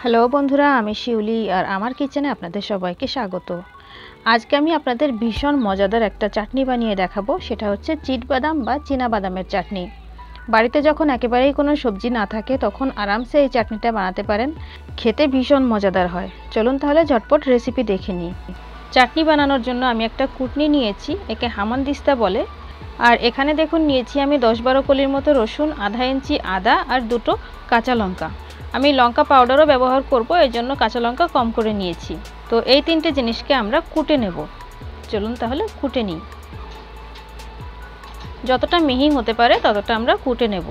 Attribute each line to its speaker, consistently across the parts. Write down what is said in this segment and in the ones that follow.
Speaker 1: Hello বন্ধুরা, আমি শিউলি আর আমার কিচেনে আপনাদের সবাইকে স্বাগত। আজকে আমি আপনাদের ভীষণ মজাদার একটা চাটনি বানিয়ে দেখাবো। সেটা হচ্ছে চিটবাদাম বা চীনা বাদামের চাটনি। বাড়িতে যখন একেবারেই কোনো সবজি না থাকে তখন আরামসে এই চাটনিটা বানাতে পারেন। খেতে ভীষণ মজাদার হয়। চলুন তাহলে ঝটপট রেসিপি দেখে নিই। চাটনি বানানোর জন্য আমি একটা কুটনি নিয়েছি, একে হামানদিস্তা বলে। আর এখানে দেখুন নিয়েছি আমি 10-12 কলির মতো রসুন, আধা ইঞ্চি আদা আর দুটো কাঁচা লঙ্কা। আমি লঙ্কা পাউডারও ব্যবহার করব, এই জন্য কাঁচা লঙ্কা কম করে নিয়েছি। তো এই তিনটে জিনিসকে আমরা কুটে নেব। চলুন তাহলে কুটে নিই। যতটা মিহি হতে পারে ততটা আমরা কুটে নেব।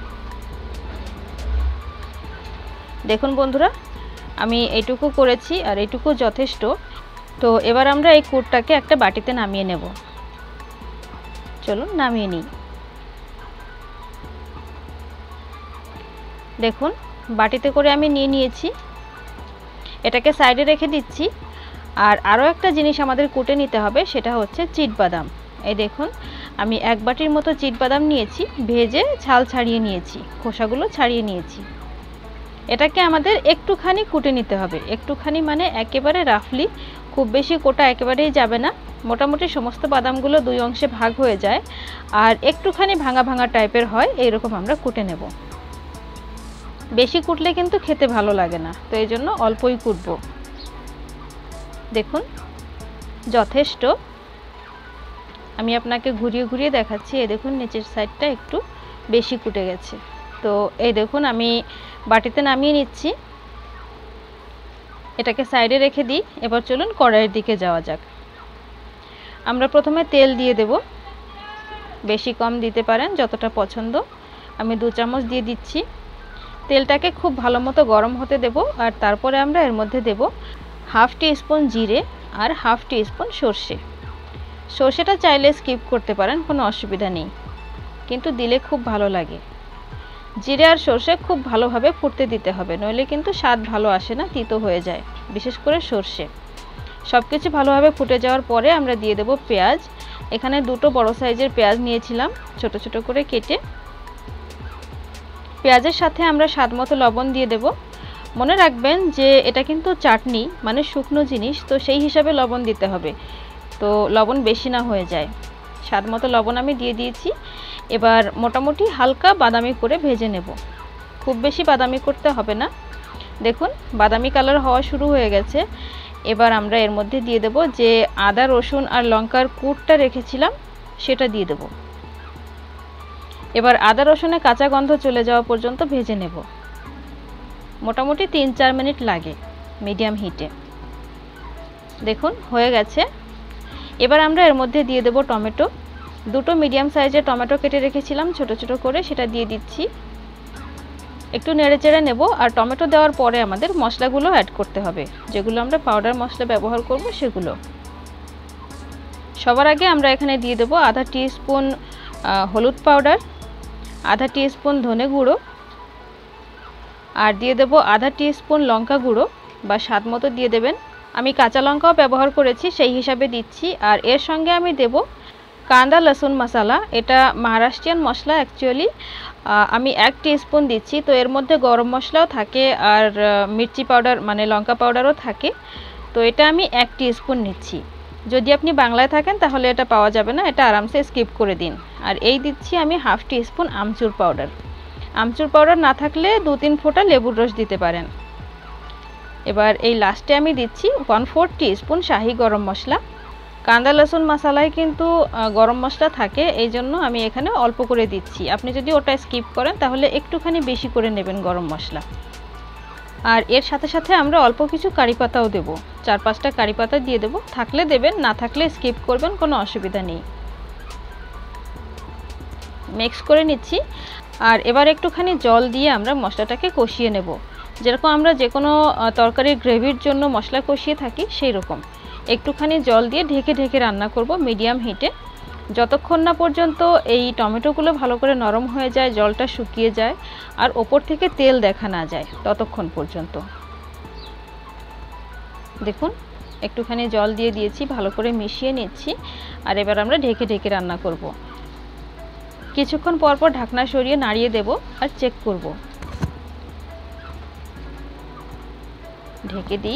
Speaker 1: দেখুন বন্ধুরা, আমি এইটুকু করেছি আর এইটুকু যথেষ্ট। তো এবার আমরা এই কুটটাকে একটা বাটিতে নামিয়ে নেব। চলুন নামিয়ে নিই। দেখুন বাটিতে করে আমি নিয়ে নিয়েছি, এটাকে সাইডে রেখে দিচ্ছি। আর আরও একটা জিনিস আমাদের কুটে নিতে হবে, সেটা হচ্ছে চিটবাদাম। এই দেখুন আমি এক বাটির মতো চিটবাদাম নিয়েছি, ভেজে ছাল ছাড়িয়ে নিয়েছি, খোসাগুলো ছাড়িয়ে নিয়েছি। এটাকে আমাদের একটুখানি কুটে নিতে হবে, একটুখানি মানে একেবারে রাফলি, খুব বেশি কোটা একেবারেই যাবে না। মোটামুটি সমস্ত বাদামগুলো দুই অংশে ভাগ হয়ে যায় আর একটুখানি ভাঙা ভাঙা টাইপের হয়, এইরকম আমরা কুটে নেব। বেশি কুটলে কিন্তু খেতে ভালো লাগে না, তো এই জন্য অল্পই কুটব। দেখুন যথেষ্ট। আমি আপনাকে ঘুরিয়ে ঘুরিয়ে দেখাচ্ছি। এই দেখুন নিচের সাইডটা একটু বেশি কুটে গেছে। তো এই দেখুন আমি বাটিতে নামিয়ে নিচ্ছি, এটাকে সাইডে রেখে দিই। এবার চলুন কড়াইয়ের দিকে যাওয়া যাক। আমরা প্রথমে তেল দিয়ে দেব, বেশি কম দিতে পারেন যতটা পছন্দ। আমি 2 চামচ দিয়ে দিচ্ছি। তেলটাকে খুব ভালো মতো গরম হতে দেব আর তারপরে আমরা এর মধ্যে দেব হাফ টি স্পুন জিরে আর হাফ টি স্পুন সর্ষে। সর্ষেটা চাইলে স্কিপ করতে পারেন, কোনো অসুবিধা নেই, কিন্তু দিলে খুব ভালো লাগে। জিরে আর সর্ষে খুব ভালোভাবে ফুটতে দিতে হবে, নইলে কিন্তু স্বাদ ভালো আসে না, তিতো হয়ে যায়, বিশেষ করে সর্ষে। সব কিছু ভালোভাবে ফুটে যাওয়ার পরে আমরা দিয়ে দেব পেঁয়াজ। এখানে দুটো বড় সাইজের পেঁয়াজ নিয়েছিলাম, ছোট ছোট করে কেটে। পেঁয়াজের সাথে আমরা স্বাদ মতো লবণ দিয়ে দেব। মনে রাখবেন যে এটা কিন্তু চাটনি, মানে শুকনো জিনিস, তো সেই হিসাবে লবণ দিতে হবে, তো লবণ বেশি না হয়ে যায়। স্বাদ মতো লবণ আমি দিয়ে দিয়েছি। এবার মোটামুটি হালকা বাদামি করে ভেজে নেব, খুব বেশি বাদামি করতে হবে না। দেখুন বাদামি কালার হওয়া শুরু হয়ে গেছে। এবার আমরা এর মধ্যে দিয়ে দেব যে আদা রসুন আর লঙ্কার কুটটা রেখেছিলাম, সেটা দিয়ে দেব। এবার আদা রসুনের কাঁচা গন্ধ চলে যাওয়া পর্যন্ত ভেজে নেব। মোটামুটি 3-4 মিনিট লাগে মিডিয়াম হিটে। দেখুন হয়ে গেছে। এবার আমরা এর মধ্যে দিয়ে দেব টমেটো। দুটো মিডিয়াম সাইজের টমেটো কেটে রেখেছিলাম ছোট ছোট করে, সেটা দিয়ে দিচ্ছি। একটু নেড়েচেড়ে নেব। আর টমেটো দেওয়ার পরে আমাদের মশলাগুলো অ্যাড করতে হবে, যেগুলো আমরা পাউডার মশলা ব্যবহার করব সেগুলো। সবার আগে আমরা এখানে দিয়ে দেব আধা টিস্পুন হলুদ পাউডার, আধা টিস্পুন ধনে গুঁড়ো, আর দিয়ে দেব আধা টিস্পুন লঙ্কা গুঁড়ো, বা স্বাদ মতো দিয়ে দেবেন। আমি কাঁচা লঙ্কাও ব্যবহার করেছি, সেই হিসাবে দিচ্ছি। আর এর সঙ্গে আমি দেব কান্দা লসুন মশলা। এটা মহারাষ্ট্রিয়ান মশলা অ্যাকচুয়ালি। আমি 1 টিস্পুন দিচ্ছি। তো এর মধ্যে গরম মশলাও থাকে আর মির্চি পাউডার মানে লঙ্কা পাউডারও থাকে। তো এটা আমি 1 টিস্পুন নিচ্ছি। যদি আপনি বাংলায় থাকেন তাহলে এটা পাওয়া যাবে না, এটা আরামসে স্কিপ করে দিন। আর এই দিচ্ছি আমি half teaspoon amchur powder. Amchur powder না থাকলে 2-3 ফোঁটা লেবুর রস দিতে পারেন। এবার এই লাস্টে আমি দিচ্ছি 1/4 টিস্পুন শাহি গরম মশলা। কান্দা লসুন মশলায় কিন্তু গরম মশলা থাকে, এই জন্য আমি এখানে অল্প করে দিচ্ছি। আপনি যদি ওটা স্কিপ করেন তাহলে একটুখানি বেশি করে নেবেন গরম মশলা। আর এর সাথে সাথে আমরা অল্প কিছু কারি পাতাও দেব, 4-5টা কারি পাতা দিয়ে দেব। থাকলে দেবেন, না থাকলে স্কিপ করবেন, কোনো অসুবিধা নেই। মিক্স করে নিচ্ছি। আর এবার একটুখানি জল দিয়ে আমরা মশলাটাকে কষিয়ে নেব, যেরকম আমরা যে কোনো তরকারির গ্রেভির জন্য মশলা কষিয়ে থাকি সেই রকম। একটুখানি জল দিয়ে ঢেকে ঢেকে রান্না করব মিডিয়াম হিটে, যতক্ষণ না পর্যন্ত এই টমেটোগুলো ভালো করে নরম হয়ে যায়, জলটা শুকিয়ে যায় আর ওপর থেকে তেল দেখা না যায়, ততক্ষণ পর্যন্ত। দেখুন একটুখানি জল দিয়ে দিয়েছি, ভালো করে মিশিয়ে নিচ্ছি। আর এবার আমরা ঢেকে ঢেকে রান্না করব। কিছুক্ষণ পর পর ঢাকনা সরিয়ে নাড়িয়ে দেব আর চেক করব। ঢেকে দিই।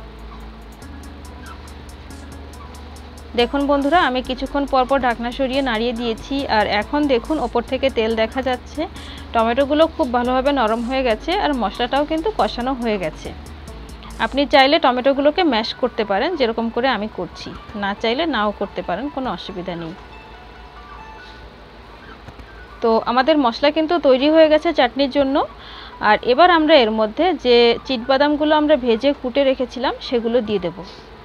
Speaker 1: দেখুন বন্ধুরা, আমি কিছুক্ষণ পরপর ঢাকনা সরিয়ে নাড়িয়ে দিয়েছি, আর এখন দেখুন ওপর থেকে তেল দেখা যাচ্ছে। টমেটোগুলো খুব ভালোভাবে নরম হয়ে গেছে আর মশলাটাও কিন্তু কষানো হয়ে গেছে। আপনি চাইলে টমেটোগুলোকে ম্যাশ করতে পারেন, যেরকম করে আমি করছি, না চাইলে নাও করতে পারেন, কোনো অসুবিধা নেই। তো আমাদের মশলা কিন্তু তৈরি হয়ে গেছে চাটনির জন্য। আর এবার আমরা এর মধ্যে যে চিটবাদামগুলো আমরা ভেজে কুটে রেখেছিলাম সেগুলো দিয়ে দেব।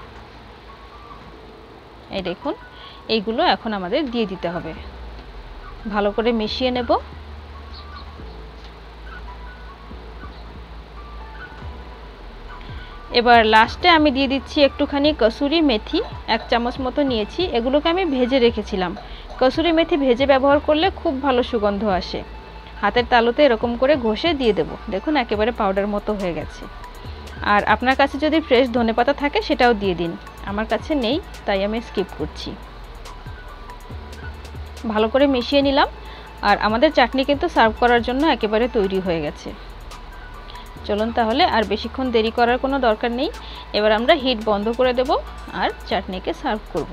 Speaker 1: এই দেখুন, এইগুলো এখন আমাদের দিয়ে দিতে হবে। ভালো করে মিশিয়ে নেব। এবার লাস্টে আমি দিয়ে দিচ্ছি একটুখানি কসুরি মেথি, 1 চামচ মতো নিয়েছি। এগুলোকে আমি ভেজে রেখেছিলাম। কসুরি মেথি ভেজে ব্যবহার করলে খুব ভালো সুগন্ধ আসে। হাতের তালুতে এরকম করে ঘষে দিয়ে দেব। দেখুন একেবারে পাউডার মতো হয়ে গেছে। আর আপনার কাছে যদি ফ্রেশ ধনেপাতা থাকে সেটাও দিয়ে দিন। আমার কাছে নেই, তাই আমি স্কিপ করছি। ভালো করে মিশিয়ে নিলাম, আর আমাদের চাটনি কিন্তু সার্ভ করার জন্য একেবারে তৈরি হয়ে গেছে। চলুন তাহলে আর বেশিক্ষণ দেরি করার কোনো দরকার নেই। এবার আমরা হিট বন্ধ করে দেব আর চাটনিকে সার্ভ করব।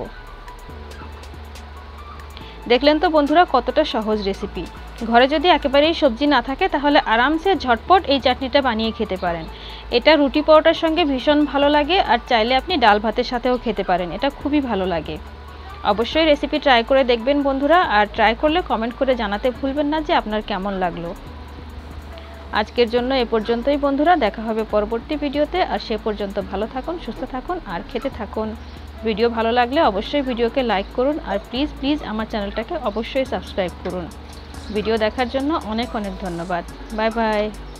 Speaker 1: দেখলেন তো বন্ধুরা কতটা সহজ রেসিপি। ঘরে যদি একেবারেই সবজি না থাকে তাহলে আরামসে ঝটপট এই চাটনিটা বানিয়ে খেতে পারেন। এটা রুটি পরোটার সঙ্গে ভীষণ ভালো লাগে, আর চাইলে আপনি ডাল ভাতের সাথেও খেতে পারেন। এটা খুবই ভালো লাগে। অবশ্যই রেসিপি ট্রাই করে দেখবেন বন্ধুরা, আর ট্রাই করলে কমেন্ট করে জানাতে ভুলবেন না যে আপনার কেমন লাগলো। আজকের জন্য এ পর্যন্তই বন্ধুরা, দেখা হবে পরবর্তী ভিডিওতে। আর সে পর্যন্ত ভালো থাকুন, সুস্থ থাকুন আর খেতে থাকুন। ভিডিও ভালো লাগলে অবশ্যই ভিডিওকে লাইক করুন, আর প্লিজ আমার চ্যানেলটাকে অবশ্যই সাবস্ক্রাইব করুন। ভিডিও দেখার জন্য অনেক ধন্যবাদ। Bye by.